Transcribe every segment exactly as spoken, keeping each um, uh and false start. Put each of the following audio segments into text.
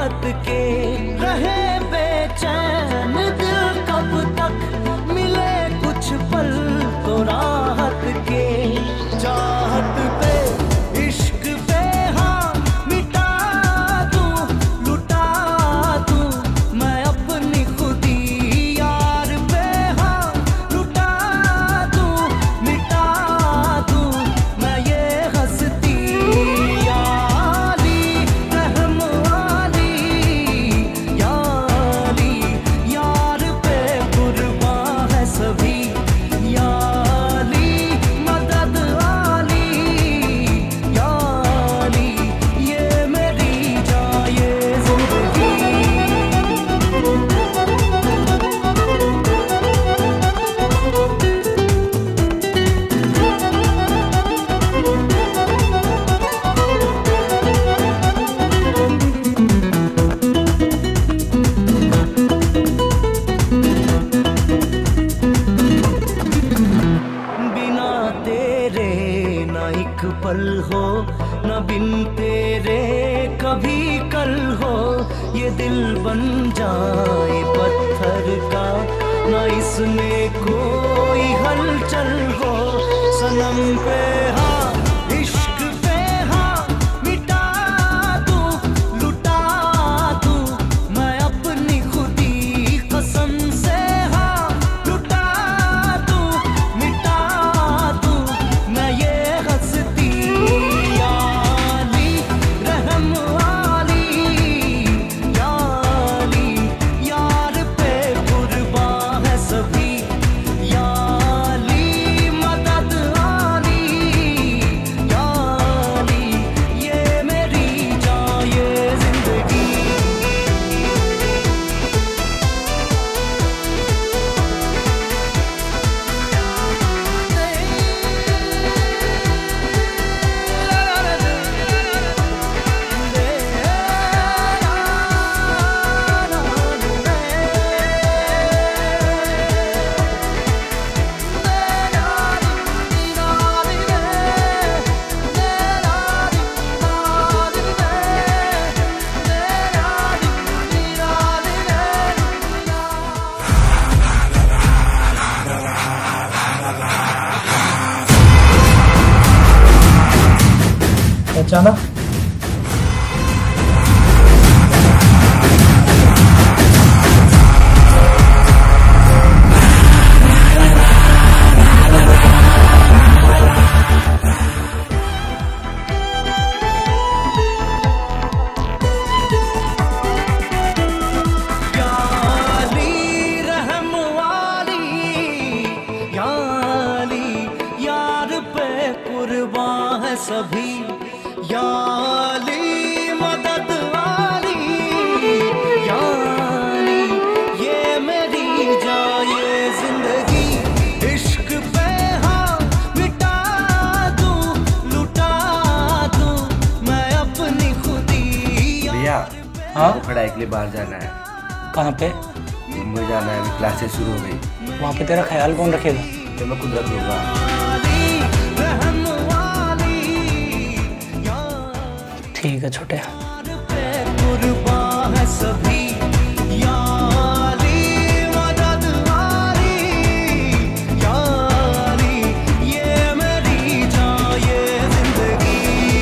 चाहत के रहे बेचैन दिल कब तक मिले कुछ पल तो राहत के। चाहत पे इश्क पे हाँ मिटा दूं लुटा दूं मैं अपनी खुदी यार पे हाँ लुटा दूं मिटा दूं मैं ये हंसती याली रहम वाली याली यार पे कुर्बान है सभी याली मदद वाली याली ये मेरी जान ये जिंदगी। बिना तेरे ना एक पल हो ना बिन तेरे कभी कल हो ये दिल बन जाए पत्थर का ना इसमें कोई हलचल हो सनम पे हाँ इश्क पे हाँ मिटा दूं लुटा दूं मैं अपनी खुदी कसम से हाँ लुटा दूं मिटा दूं मैं ये हंसती याली रहम वाली याली यार पे कुर्बान है सभी याली मदद वाली याली ये मेरी जान ये जिंदगी। पहचाना? याली रहम वाली याली यार पे कुर्बान है सभी याली मदद वाली याली ये मेरी जान ये जिंदगी। इश्क पे हाँ मिटा दूं लुटा दूं मैं अपनी खुदी भैया हाँ पढ़ाई के लिए बाहर जाना है। कहाँ पे? मुंबई जाना है, अभी क्लासेस शुरू हो गई। वहाँ पे तेरा ख्याल कौन रखेगा? तो मैं खुद रख लूंगा। रहम वाली ठीक है छोटे। यार पे कुर्बान है सभी याली मदद वाली याली ये मेरी जान ये जिंदगी।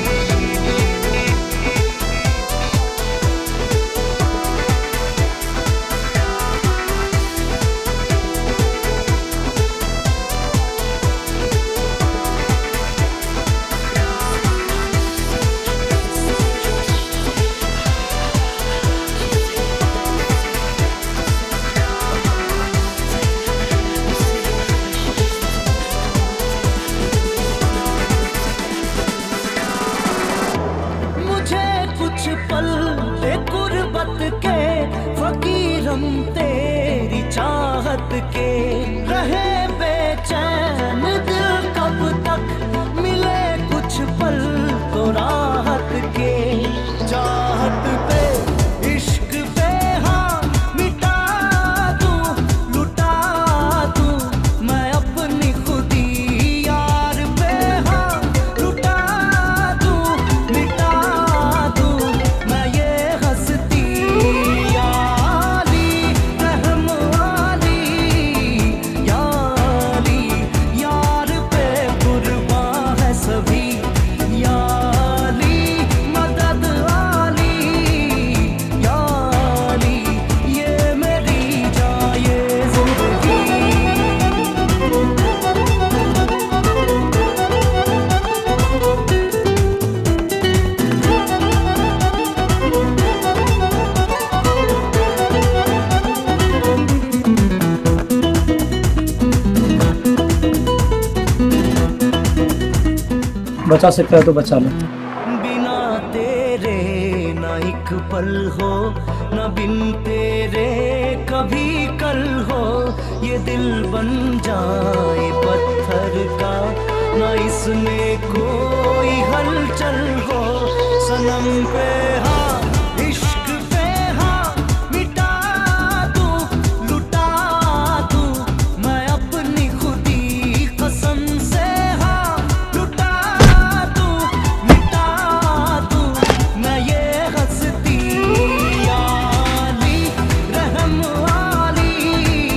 मुझे कुछ पल दे गुर्बत के फकीरम तेरी चाहत के रहे बेचैन दिल कब तक मिले कुछ पल तो राहत के। चाहत पे इश्क पे हाँ मिटा दूं लुटा दूं मैं अपनी खुदी यार पे हाँ लुटा दूं मिटा दूं मैं ये हंसती बचा सकता है तो बचा लो। बिना तेरे ना एक पल हो, ना बिन तेरे कभी कल हो। ये दिल बन जाए पत्थर का, ना इसमें कोई हलचल हो। सनम पे हाँ, इश्क पे हाँ, मिटा दूं, लुटा दूं मैं अपनी खुदी कसम से। हाँ लुटा दूं, मिटा दूं मैं ये हस्ती। याली रहम वाली,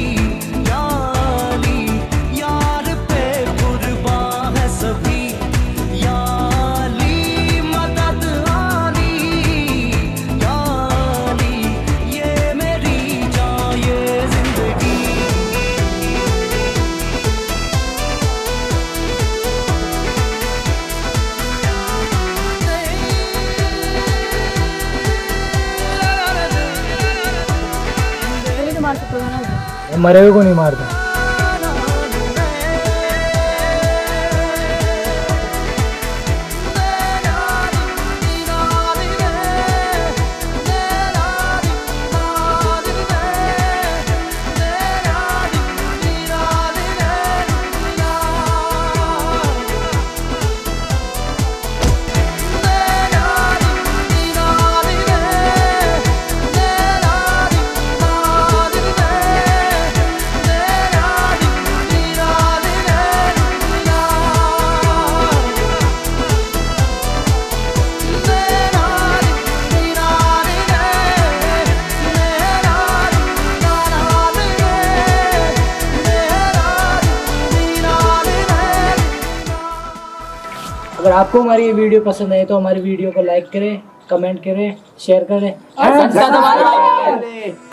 याली यार पे कुर्बान है सभी। याली मदद आली, याली ये मेरी जान ये जिंदगी। मरे हुए को नहीं मारता। अगर आपको हमारी ये वीडियो पसंद आई तो हमारी वीडियो को लाइक करें, कमेंट करें, शेयर करें और सब्सक्राइब दबाना।